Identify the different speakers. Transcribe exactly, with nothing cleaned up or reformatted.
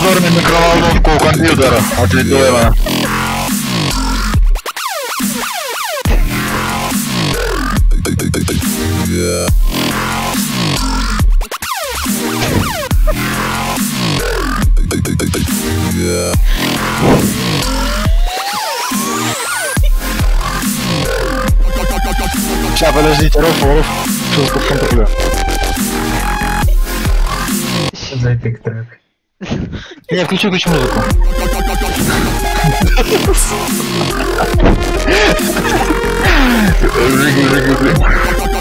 Speaker 1: Обзор на микроволновку у компьютера от Литвена. Сейчас, подождите, Роф, Роф, что за контролер?
Speaker 2: Что за эпик трек?
Speaker 1: Не, включи, включи музыку. Жигу, жигу, жигу.